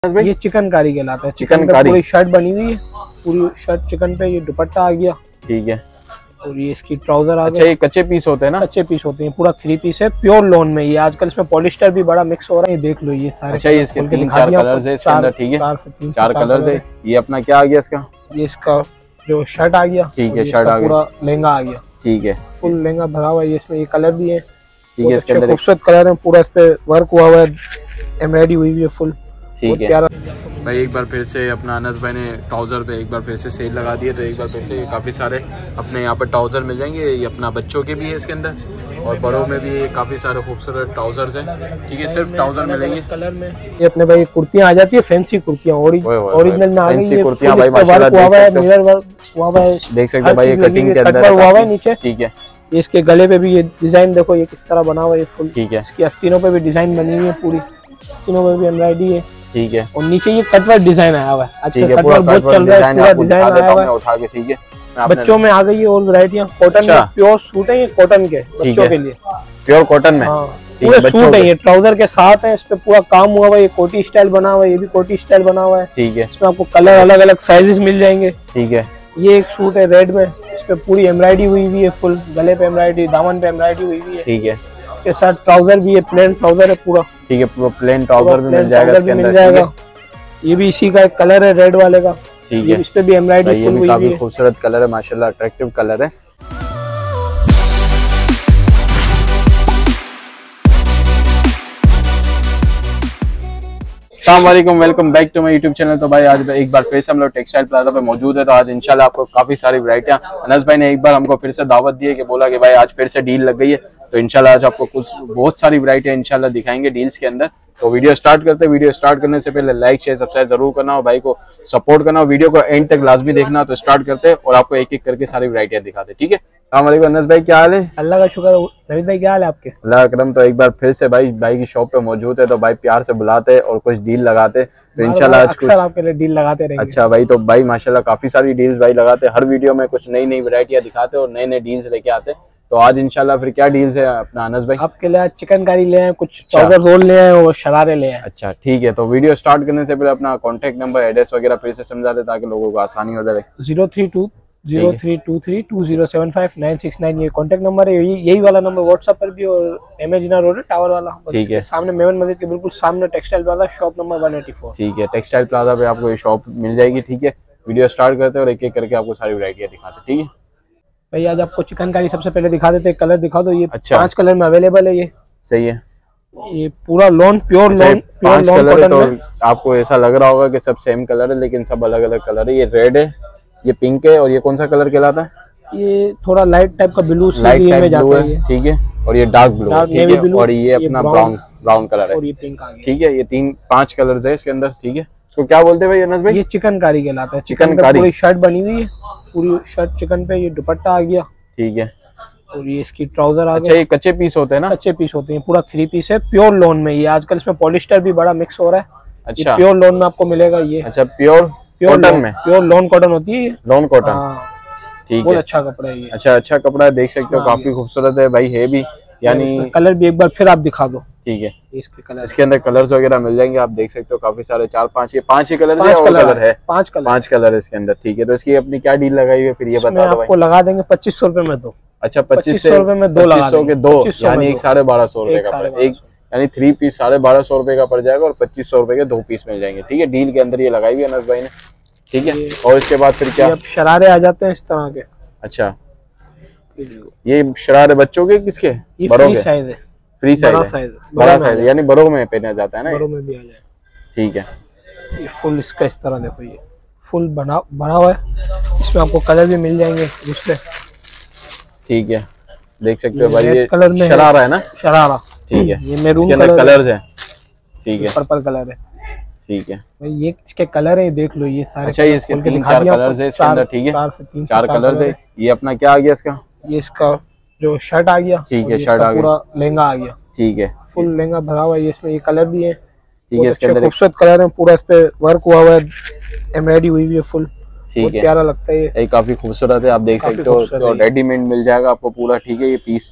ये चिकनकारी कहलाता है। चिकन पे पूरी शर्ट बनी हुई है, पूरी शर्ट चिकन पे। ये दुपट्टा आ गया, ठीक है। और ये इसकी ट्राउजर आ गया। अच्छा, ये कच्चे पीस होते हैं ना? कच्चे पीस होते हैं, पूरा 3 पीस है, प्योर लॉन में। ये आजकल इसमें पॉलिस्टर भी बड़ा मिक्स हो रहा है, ये देख लो। ये सारे अच्छा, ये इसके 3-4 कलर्स है इसके अंदर, ठीक है। 4 कलर्स है। ये अपना क्या आ गया इसका? ये इसका जो शर्ट आ गया, ठीक है। शर्ट आ गया, पूरा लहंगा आ गया, ठीक है। फुल लहंगा भरा हुआ है। इसमें ये कलर भी है, ठीक है। इसके अंदर खूबसूरत कलर है, पूरा इस पे वर्क हुआ हुआ है, एम्ब्रॉयडरी हुई हुई है फुल, ठीक है। भाई एक बार फिर से अपना अनस भाई ने ट्राउज़र पे एक बार फिर से सेल लगा दिए, तो एक बार फिर से काफ़ी सारे अपने यहाँ पर ट्राउज़र मिल जाएंगे। ये अपना बच्चों के भी है इसके अंदर, और बड़ों में भी काफ़ी सारे खूबसूरत ट्राउज़र्स हैं, ठीक है। सिर्फ ट्राउज़र मिलेंगे कलर में। ये अपने भाई कुर्तियाँ आ जाती है, फैंसी कुर्तियाँ ओरिजिनल में आ गई है। कुर्तियाँ भाई माशाल्लाह मिरर वर्क हुआ हुआ है, देख सकते हैं भाई। ये कटिंग के अंदर हुआ हुआ है नीचे, ठीक है। इसके गले पे भी ये डिजाइन देखो, ये किस तरह बना हुआ है फुल, ठीक है। इसकी आस्तीनों पे भी डिजाइन बनी हुई है, पूरी आस्तीनों पे भी एम्ब्रॉयडरी है, ठीक है। और नीचे ये कटवर्क डिजाइन आया हुआ है, आजकल कटवर्क बहुत चल रहा है, पूरा डिजाइन आया हुआ है उठा के, ठीक है। बच्चों में आ गई है और वैरायटियां। कॉटन में प्योर सूट है, ये कॉटन के बच्चों के लिए, प्योर कॉटन में पूरे सूट है। ये ट्राउजर के साथ है, इस पे पूरा काम हुआ हुआ है। ये कोटी स्टाइल बना हुआ है, ये भी कोटी स्टाइल बना हुआ है, ठीक है। इसमें आपको कलर अलग अलग साइजेस मिल जाएंगे, ठीक है। ये एक सूट है रेड में, इस पे पूरी एम्ब्रॉयडरी हुई हुई है, फुल गले पे एम्ब्रॉयडरी, दामन पे एम्ब्रॉयडरी हुई हुई है, ठीक है। इसके साथ ट्राउजर भी है, प्लेन ट्राउजर है पूरा, ठीक है। पूरा प्लेन ट्राउजर भी मिल जाएगा इसके अंदर। ये भी इसी का एक कलर है रेड वाले का, ठीक है। इस पे भी एम्ब्रॉयडरी फुल हुई है, काफी खूबसूरत कलर है माशाल्लाह, अट्रैक्टिव कलर है। अस्सलाम वालेकुम, welcome back to my YouTube channel. तो भाई आज एक बार फिर से हम लोग टेक्सटाइल प्लाजा पे मौजूद है। तो आज इंशाल्लाह आपको काफी सारी वैरायटियां, अनस भाई ने एक बार हमको फिर से दावत दी है कि बोला कि भाई आज फिर से डील लग गई है, तो इंशाल्लाह आज आपको कुछ बहुत सारी वैरायटियां इंशाल्लाह दिखाएंगे डील्स के अंदर। तो वीडियो स्टार्ट करते हैं। वीडियो स्टार्ट करने से पहले लाइक शेयर सब्सक्राइब जरूर करना और भाई को सपोर्ट करना, और वीडियो को एंड तक लाजमी देखना। तो स्टार्ट करते हैं और आपको एक एक करके सारी वैरायटियां दिखाते हैं, ठीक है। अस्सलाम अनस भाई, क्या हाल है? अल्लाह का शुक्र। नवीद भाई क्या हाल है आपके? अल्लाह करम। तो एक बार फिर से भाई की शॉप पे मौजूद है, तो भाई प्यार से बुलाते और कुछ डील लगाते, तो इंशाल्लाह अक्सर आपके लिए डील लगाते रहेंगे। अच्छा भाई, तो भाई माशाल्लाह काफी सारी डील्स भाई लगाते, हर वीडियो में कुछ नई नई वैरायटियां दिखाते और नए नए डील्स लेके आते। तो आज इंशाल्लाह फिर क्या डील्स है अपना अनस भाई? आपके लिए चिकनकारी ले आए, कुछ ट्राउजर रोल ले आए और शरारे ले आए। अच्छा ठीक है। तो वीडियो स्टार्ट करने से पहले अपना कॉन्टेक्ट नंबर एड्रेस वगैरह फिर से समझा दे ताकि लोगों को आसानी हो जाए। 03232075 ये कॉन्टेक्ट नंबर है। यही वाला नंबर व्हाट्सएप पर भी, और इमेजिना रोड है टावर वाला, ठीक है। सामने मेमन मस्जिद के बिल्कुल सामने टेक्सटाइल प्लाजा, शॉप नंबर 184, ठीक है। टेक्सटाइल प्लाजा पे आपको ये शॉप मिल जाएगी, ठीक है। वीडियो स्टार्ट करते हैं और एक एक करके आपको सारी वैरायटियां दिखाते हैं, ठीक है भाई। आज आपको चिकनकारी सबसे पहले दिखा देते हैं, कलर दिखा दो। ये 5 कलर में अवेलेबल है, ये सही है। ये पूरा लॉन, प्योर लॉन, 5 कलर है। तो आपको ऐसा लग रहा होगा कि सब सेम कलर है, लेकिन सब अलग अलग कलर है। ये रेड है, ये पिंक है, और ये कौन सा कलर कहलाता है? ये थोड़ा लाइट टाइप का ब्लू, लाइट टाइप ब्लू है, ठीक है। और ये डार्क ब्लू है, ठीक है। और ये अपना ब्राउन कलर है, और ये पिंक आ गया, ठीक है। ये 5 कलर्स है इसके अंदर, ठीक है। इसको क्या बोलते हैं भाई अनस भाई? ये चिकनकारी कहलाता है। चिकनकारी पूरी शर्ट बनी हुई है, पूरी शर्ट चिकन पे। ये दुपट्टा आ गया, ठीक है। और ये इसकी ट्राउजर आ गया। अच्छा, ये कच्चे पीस होते हैं ना? कच्चे पीस होते हैं, पूरा 3 पीस है, प्योर लॉन में। ये आजकल इसमें पॉलिस्टर भी बड़ा मिक्स हो रहा है। अच्छा, प्योर लॉन में आपको मिलेगा ये। अच्छा, प्योर कॉटन में, प्योर लॉन कॉटन होती है, लॉन कॉटन, ठीक है। बहुत अच्छा कपड़ा है ये। अच्छा कपड़ा है, देख सकते हो काफी खूबसूरत है भाई, है भी। यानी कलर भी एक बार फिर आप दिखा दो, ठीक है। इसके अंदर कलर्स वगैरह मिल जाएंगे, आप देख सकते हो काफी सारे 4-5 ये 5 ही कलर है, 5 कलर है इसके अंदर, ठीक है। तो इसकी अपनी क्या डील लगाई है फिर ये बता दो भाई? आपको लगा देंगे 2500 रुपए में 2। अच्छा, 2500 रुपए में 2 लगा देंगे, 2 यानी 1250 रुपए का, एक यानी 3 पीस 1250 रुपए का पड़ जाएगा, और 2500 रुपए के 2 पीस मिल जाएंगे, ठीक है। डील के अंदर ये लगाई हुई है अनस भाई ने, ठीक है। और इसके बाद फिर क्या? शरारे आ जाते हैं इस तरह के। अच्छा, ये शरारे बच्चों के किसके? बड़ों के? साइज है, फ्री साइज, बड़ा साइज, यानी बड़ों में पहना जाता है ना? बड़ों में भी आ जाए, ठीक है। ये फुल इसका इस तरह देखो, ये फुल बना हुआ है। इसमें आपको कलर भी मिल जाएंगे दूसरे, ठीक है। देख सकते हो भाई, ये कलर में शरारा है ना? शरारा, ठीक है। ये मैरून कलर्स है, ठीक है। पर्पल कलर है, ठीक है भाई। ये इसके कलर है, देख लो ये सारे। अच्छा, ये इसके 3-4 कलर्स है इसके अंदर, ठीक है। 4 कलर्स है। ये अपना क्या आ गया इसका? ये इसका जो शर्ट आ गया, ठीक है। शर्ट आ गया, पूरा लहंगा आ गया, ठीक है। फुल लहंगा भरा हुआ है, इसमें ये कलर भी है, ठीक है। इसके अंदर खूबसूरत कलर है, पूरा इस पे वर्क हुआ हुआ है, एम्ब्रॉयडरी हुई हुई है फुल, ठीक है। प्यारा लगता है ये, काफी खूबसूरत है, आप देख सकते हो। तो रेडीमेड मिल जाएगा आपको पूरा, ठीक है। ये पीस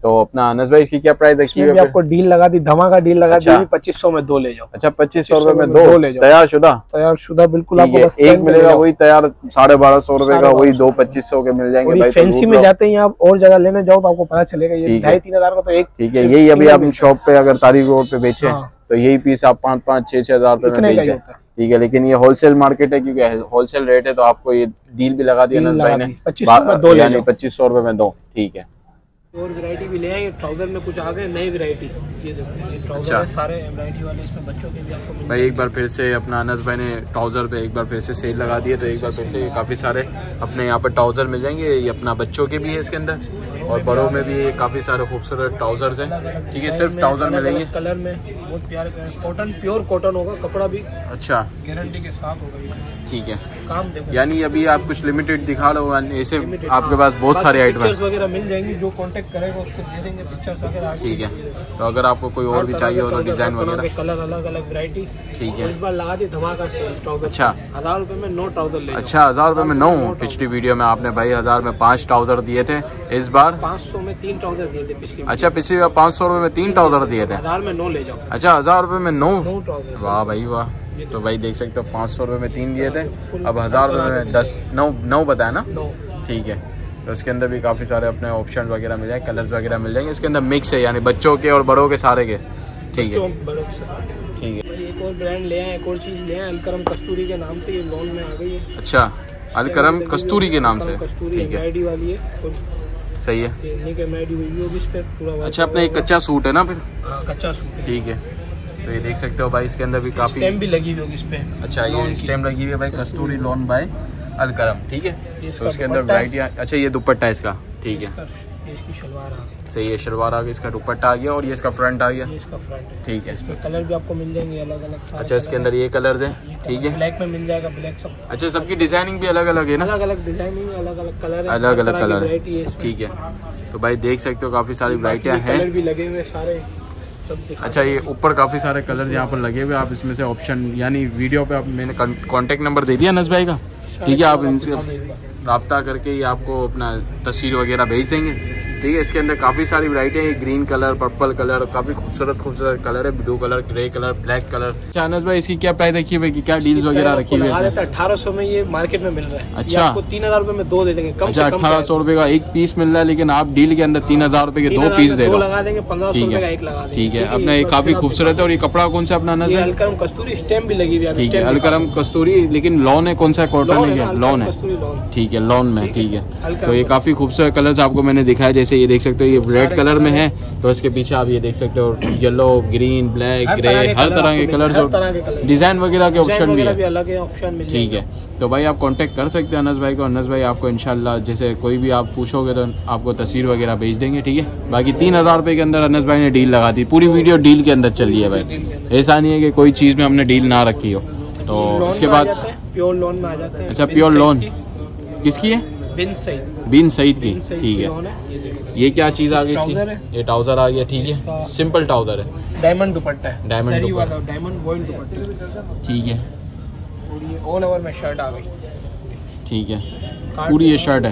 तो अपना अनस भाई इसकी क्या प्राइस रखी है? आपको डील लगा दी, धमाका डील लगा दी, 2500 में 2 ले जाओ। अच्छा 2500 रुपए में 2 ले जाओ, तैयार शुदा बिल्कुल आपको बस एक मिलेगा, वही तैयार 1250 रुपए का, वही 2 2500 के मिल जाएंगे भाई। फैंसी में जाते हैं आप और जगह लेने जाओ तो आपको पता चलेगा ये 2,500-3,000 का तो एक। ठीक है, यही अभी आप शॉप पे अगर तारीख रोड पे बेचे तो यही पीस आप 5-5-6 हजार रुपए में बेचते हैं। ठीक है, लेकिन ये होलसेल मार्केट है, क्योंकि होलसेल रेट है तो आपको ये डील भी लगा दिया अनस भाई ने, 2500 रुपए में 2। ठीक है, और वैरायटी भी ले आए। ट्राउजर में कुछ आ गए नई वैरायटी, ये देखो ये ट्राउजर है, सारे एम्ब्रॉयडरी वाले, इसमें बच्चों के भी आपको मिल भाई। एक बार फिर से अपना अनस भाई ने ट्राउजर पे एक बार फिर से सेल लगा दिए, तो एक बार फिर से काफ़ी सारे अपने यहाँ पर ट्राउजर मिल जाएंगे। ये अपना बच्चों के भी है इसके अंदर, और बड़ों में भी काफ़ी सारे खूबसूरत ट्राउजर्स हैं। ठीक है, सिर्फ ट्राउजर मिलेंगे कलर में, बहुत प्यारे कॉटन, प्योर कॉटन होगा, कपड़ा भी अच्छा गारंटी के साथ होगा। ठीक है, काम देखो, यानी अभी आप कुछ लिमिटेड दिखा रहे हो, ऐसे आपके पास बहुत सारे आइटम वगैरह मिल जाएंगी, जो कांटेक्ट करेगा उसको दे देंगे पिक्चर्स वगैरह। ठीक है, तो अगर आपको कोई और भी चाहिए हो तो डिजाइन वगैरह, कलर अलग अलग वैरायटी। ठीक है, इस बार लगा दी धमाका सेल ट्राउजर। अच्छा 1000 रुपए में 9 ट्राउजर ले। अच्छा 1000 रुपए में 9। पिछली वीडियो में आपने भाई 1000 में 5 ट्राउजर दिए थे, इस बार 500 में 3 ट्राउजर दिए थे पिछली। अच्छा पिछली बार 500 रुपए में 3 ट्राउजर दिए थे, 1000 में 9 ले जाओ। अच्छा 1000 रुपए में 9 ट्राउजर, वाह भाई वाह। तो भाई देख सकते हो 500 रुपए में 3 दिए थे, अब 1000 रुपए में 9 बताया ना। ठीक है, तो इसके अंदर भी काफ़ी सारे अपने ऑप्शन वगैरह मिल जाएंगे, कलर्स वगैरह मिल जाएंगे। इसके अंदर मिक्स है, यानी बच्चों के और बड़ों के सारे के। ठीक है, ठीक है। एक और ब्रांड ले आए, एक और चीज़ ले आए, अलकरम कस्तूरी के नाम से, ये लॉन में आ गई है। अच्छा अलकरम कस्तूरी के नाम से, ठीक है, वाली है, सही है। अच्छा अपना एक कच्चा सूट है ना फिर? कच्चा सूट, ठीक है। तो ये देख सकते हो भाई, इसके अंदर भी काफी स्टैम्प भी लगी हुई होगी इस पे। अच्छा ये स्टैम्प लगी हुई है भाई, कस्तूरी लॉन बाय अलकरम। ठीक है, तो उसके अंदर वैरायटियाँ। अच्छा ये दुपट्टा है इसका, ठीक है, इसकी शलवार आ गई, सही है, शलवार आ गई, इसका दुपट्टा आ गया, और ये इसका फ्रंट आ गया, इसका फ्रंट। ठीक है, इसमें कलर भी आपको मिल जाएंगे अलग अलग। अच्छा इसके अंदर ये कलर्स हैं, ठीक है, ब्लैक में मिल जाएगा, ब्लैक सब। अच्छा सबकी डिजाइनिंग भी अलग अलग है ना? अलग अलग डिजाइनिंग, अलग अलग कलर, अलग अलग कलर है। ठीक है, तो भाई देख सकते हो काफी सारी वैरायटियाँ हैं, कलर भी लगे हुए सारे। अच्छा ये ऊपर काफ़ी सारे कलर यहाँ पर लगे हुए, आप इसमें से ऑप्शन, यानी वीडियो पे आप मैंने कांटेक्ट नंबर दे दिया अनस भाई का। ठीक है, आप इनसे रब्ता करके ही आपको अपना तस्वीर वगैरह भेज देंगे। ठीक है, इसके अंदर काफ़ी सारी वैरायटी है, ग्रीन कलर, पर्पल कलर, काफ़ी खूबसूरत खूबसूरत कलर है, blue colour, grey colour, black colour. अच्छा अनस भाई इसकी क्या प्राइस रखी हुई है, क्या डील्स वगैरह रखी हुई है? 1800 में ये मार्केट में मिल रहा है। अच्छा आपको 3000 रुपए में 2 दे देंगे। अच्छा 1800 रुपए का एक पीस मिल रहा है, लेकिन आप डील के अंदर 3000 रुपए के 2 पीस दे दो, लगा देंगे, 1500 रुपए का एक लगा देंगे। ठीक है, अपना ये काफ़ी खूबसूरत है। और ये कपड़ा कौन सा अपना अनस भाई? अलकरम कस्तूरी, स्टैम्प भी लगी हुई है। ठीक है, अलकरम कस्तूरी, लेकिन लॉन है, कौन सा कॉटन है? लॉन है, ठीक है, लॉन में। ठीक है, तो ये काफ़ी खूबसूरत कलर्स आपको मैंने दिखाया, जैसे ये देख सकते हो ये रेड कलर में है, तो इसके पीछे आप ये देख सकते हो येलो, ग्रीन, ब्लैक, ग्रे, हर तरह के कलर्स और डिजाइन वगैरह के ऑप्शन भी है। ठीक है, तो भाई आप कांटेक्ट कर सकते हैं अनस भाई को। अनस भाई आपको इंशाल्लाह जैसे कोई भी आप पूछोगे तो आपको तस्वीर वगैरह भेज देंगे। ठीक है, बाकी 3000 रुपए के अंदर अनस भाई ने डील लगा दी, पूरी वीडियो डील के अंदर चल रही है भाई, ऐसा नहीं है कि कोई चीज़ में हमने डील ना रखी हो। तो उसके बाद प्योर लोन में आ जाते हैं। अच्छा प्योर लोन किसकी है? बिन सईद की। ठीक है, ये क्या चीज़ आ गई इसकी? ये ट्राउजर आ गया। ठीक है, सिंपल ट्राउजर है, डायमंड दुपट्टा है, diamond dupatta, diamond voile dupatta. ठीक है, और ये ऑल ओवर में शर्ट आ गई। ठीक है, पूरी ये शर्ट है,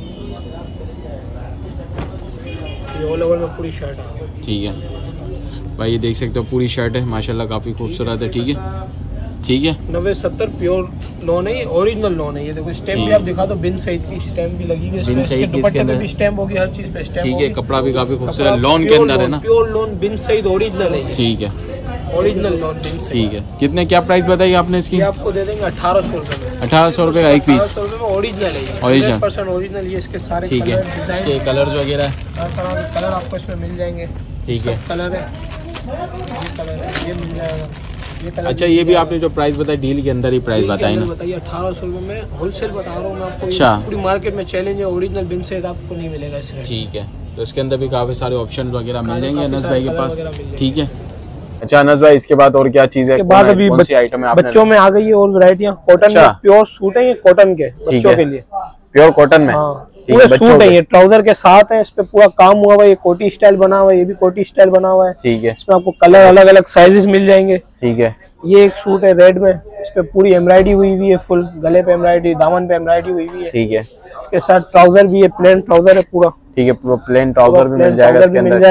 ये ऑल ओवर में पूरी शर्ट आ गई। ठीक है भाई, ये देख सकते हो पूरी शर्ट है, माशाल्लाह काफ़ी खूबसूरत है। ठीक है, ठीक है, 90-70 प्योर लोन है, ओरिजिनल लोन है। ये देखो स्टैम्प भी आप दिखा दो, बिन सईद की स्टैम्प भी लगी हुई है, बिन सईद की दुपट्टे पे भी स्टैम्प होगी, हर चीज पे स्टैम्प। ठीक है, कपड़ा भी काफी खूबसूरत लोन के अंदर है ना, pure lawn Bin Saeed original है। ठीक है, ओरिजिनल लोन बिन सईद। ठीक है, कितने क्या प्राइस बताइए आपने इसकी? आपको दे देंगे 1800 रुपए में। 1800 रुपए का एक पीस, 1800 रुपए में ओरिजिनल है, ओरिजिनल 100% ओरिजिनल। ये इसके सारे ठीक है, इसके कलर्स वगैरह हर तरह के कलर आपको इसमें मिल जाएंगे। ठीक है, कलर है, ये कलर है, ये मिल जाएगा। अच्छा ये भी आपने जो प्राइस बताया डील के अंदर ही प्राइस बताई ना? बताइए 1800 रुपए में होलसेल बता रहा हूँ मैं आपको। अच्छा, पूरी मार्केट में चैलेंज है, ओरिजिनल बिन सईद आपको नहीं मिलेगा इसमें। ठीक है, तो इसके अंदर भी काफी सारे ऑप्शन वगैरह मिल जाएंगे अनस भाई के पास। ठीक है, अच्छा अनस भाई इसके बाद और क्या चीज है? इसके बाद अभी बच्चों में आ गई है और वैरायटियाँ। कॉटन में प्योर सूट है, ये कॉटन के बच्चों के लिए, प्योर कॉटन में पूरे सूट है। ये ट्राउजर के साथ है, इस पे पूरा काम हुआ हुआ है, ये कोटी स्टाइल बना हुआ है, ये भी कोटी स्टाइल बना हुआ है। ठीक है, इसमें आपको कलर अलग अलग साइजेस मिल जाएंगे। ठीक है, ये एक सूट है रेड में, इस पे पूरी एम्ब्रॉयडरी हुई हुई है, फुल गले पे एम्ब्रॉयडरी, दामन पे एम्ब्रॉयडरी हुई हुई है। ठीक है, इसके साथ ट्राउजर भी है, प्लेन ट्राउजर है पूरा ठीक है, पूरा प्लेन ट्राउजर भी मिल जाएगा इसके अंदर।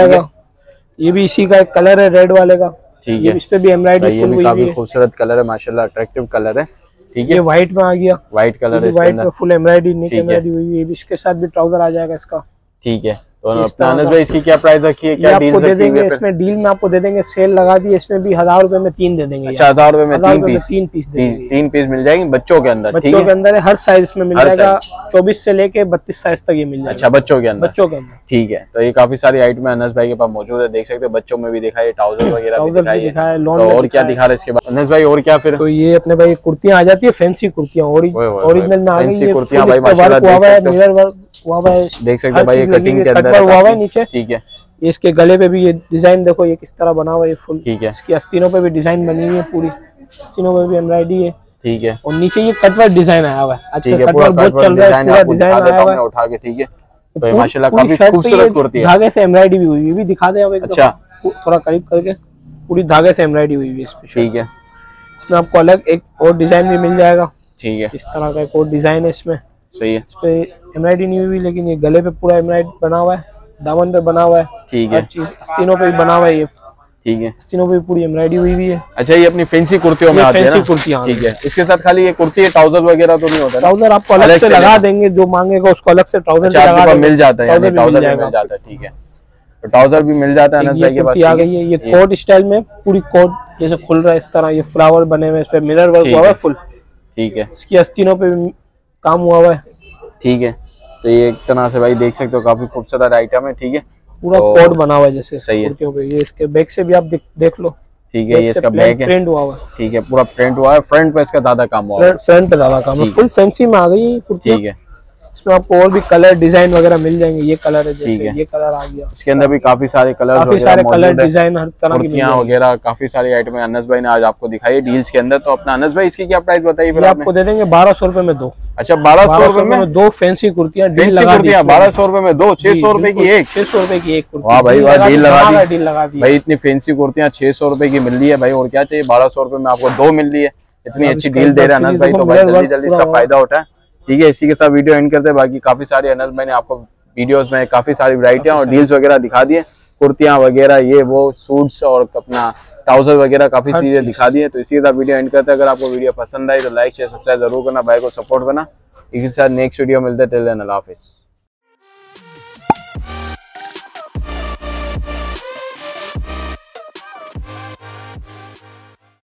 ये भी इसी का एक कलर है रेड वाले का। ठीक है, इस पे भी एम्ब्रॉयडरी फुल हुई है, काफी खूबसूरत कलर है माशाल्लाह, अट्रैक्टिव कलर है। ठीक है, ये व्हाइट में आ गया, व्हाइट कलर है, व्हाइट में फुल एम्ब्रॉयडरी नीचे एम्ब्रॉयडरी हुई है। इसके साथ भी ट्राउजर आ जाएगा इसका। ठीक है, तो अनस भाई इसकी क्या प्राइस रखी है, क्या डील दे देंगे? इसमें डील में आपको दे देंगे, सेल लगा दी, इसमें भी 1000 रुपए में 3 दे देंगे। अच्छा, 1000 रुपए में 3 पीस देंगे। 3 पीस मिल जाएंगे बच्चों के अंदर। बच्चों के अंदर है, हर साइज में मिल जाएगा, 24 से लेके 32 साइज तक ये मिल जाएगा। अच्छा, बच्चों के अंदर। ठीक है, तो ये काफी सारी आइटम अनस भाई के पास मौजूद है, देख सकते हैं। बच्चों में भी दिखाई, ट्राउजर वगैरह भी दिखाई, तो और क्या दिखा रहे हैं इसके बाद अनस भाई? और क्या फिर? तो ये अपने भाई कुर्तियां आ जाती है, फैंसी कुर्तियां ओरिजिनल में आ गई है। कुर्तियां भाई माशाल्लाह मिरर वर्क हुआ है, देख सकते हैं भाई, कटिंग के अंदर हुआ है नीचे। ठीक है, इसके गले पे भी ये डिजाइन देखो, ये किस तरह बना हुआ है फुल। ठीक है, इसकी आस्तीनों पे भी डिजाइन बनी हुई है, पूरी आस्तीनों पे भी एम्ब्रॉयडरी है। ठीक है, और नीचे ये कटवर्क डिजाइन आया हुआ है, आजकल कटवर्क बहुत चल रहा है, पूरा डिजाइन आया हुआ है उठा के। ठीक है, तो माशाल्लाह काफी खूबसूरत कुर्ती है, धागे से एम्ब्रॉयडरी भी हुई है, भी दिखा दे आप एक। अच्छा, थोड़ा करीब करके, पूरी धागे से एम्ब्रॉयडरी हुई है इसमें। ठीक है, इसमें आपको अलग एक और डिजाइन भी मिल जाएगा। ठीक है, इस तरह का एक और डिजाइन है इसमें। सही है, इस पे एम्ब्रॉयडरी नहीं हुई, लेकिन ये गले पे पूरा एम्ब्रॉयडरी बना हुआ है, दामन पे बना हुआ है। ठीक है, हर चीज आस्तीनों पे भी बना हुआ है ये। ठीक है, आस्तीनों पे पूरी एम्ब्रॉयडरी हुई हुई है। अच्छा, ये अपनी फैंसी कुर्तियों में आती है ना? फैंसी कुर्तियां। ठीक है, इसके साथ खाली ये कुर्ती है, ट्राउजर वगैरह तो नहीं होता? ट्राउजर आपको अलग से लगा देंगे, जो मांगेगा उसको अलग से ट्राउजर लगा मिल जाता है, ट्राउजर भी मिल जाता है। ठीक है, तो ट्राउजर भी मिल जाता है अनस भाई के पास। आ गई है ये कोट स्टाइल में, पूरी कोट जैसे खुल रहा है इस तरह, ये फ्लावर बने हुए, इस पे मिरर वर्क हुआ है फुल। ठीक है, इसकी आस्तीनों पे काम हुआ हुआ है। ठीक है, तो ये एक तरह से भाई देख सकते हो, काफी खूबसूरत आइटम है। ठीक है, पूरा कोट बना हुआ है जैसे सही है। ये इसके बैक से भी आप देख लो। ठीक है, ये इसका बैक है, प्रिंट हुआ हुआ है। ठीक है, पूरा प्रिंट हुआ है, फ्रंट पे इसका ज्यादा काम हुआ है, फ्रंट पे ज्यादा काम है, फुल फैंसी में आ गई कुर्ती। ठीक है, इसमें आपको और भी कलर डिजाइन वगैरह मिल जाएंगे। ये कलर है, जैसे ये कलर आ गया, इसके अंदर भी काफी सारे कलर डिजाइन हर तरह की वगैरह, काफी सारी आइटम अनस भाई ने आज आपको दिखाई डील्स के अंदर। तो अपना अनस भाई इसकी क्या प्राइस बताइए? फिर आपको दे देंगे 1200 रुपए में 2। अच्छा, 1200 रुपए में 2 फैंसी कुर्तियां, 1200 रुपए में 2, 600 रुपए की एक, 600 रुपए की एक कुर्ती। वाह भाई वाह, डील लगा दी भाई। इतनी फैंसी कुर्तियां 600 रुपए की मिल रही है भाई, और क्या चाहिए? 1200 रुपए में आपको 2 मिल रही है, इतनी अच्छी डील दे रहे हैं अनस भाई। तो भाई जल्दी जल्दी इसका फायदा उठाए। ठीक है, इसी के साथ वीडियो एंड करते हैं। बाकी काफी सारी अनस भाई ने आपको वीडियोस में काफी सारी वैरायटियां और डील्स वगैरह दिखा दिए, कुर्तियां वगैरह, ये वो सूट्स और अपना ट्राउजर वगैरह काफी चीजें दिखा दी है। तो इसी के साथ वीडियो एंड करते हैं। अगर आपको वीडियो पसंद आई तो लाइक शेयर सब्सक्राइब जरूर करना, भाई को सपोर्ट करना। इसी के साथ नेक्स्ट वीडियो मिलते हैं। टिल देन अल्लाह हाफिज।